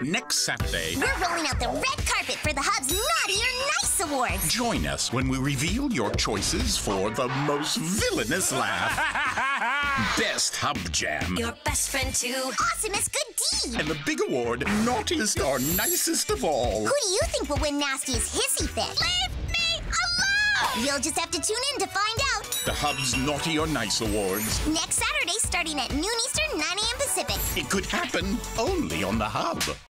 Next Saturday, we're rolling out the red carpet for the Hub's Naughty or Nice Awards. Join us when we reveal your choices for the most villainous laugh, best Hub Jam, Your best friend too. Awesomest good deed. and the big award, naughtiest or nicest of all. Who do you think will win Nastiest Hissy Fit? Leave me alone! You'll just have to tune in to find out. The Hub's Naughty or Nice Awards. Next Saturday, starting at noon Eastern, 9 a.m. Pacific. It could happen only on the Hub.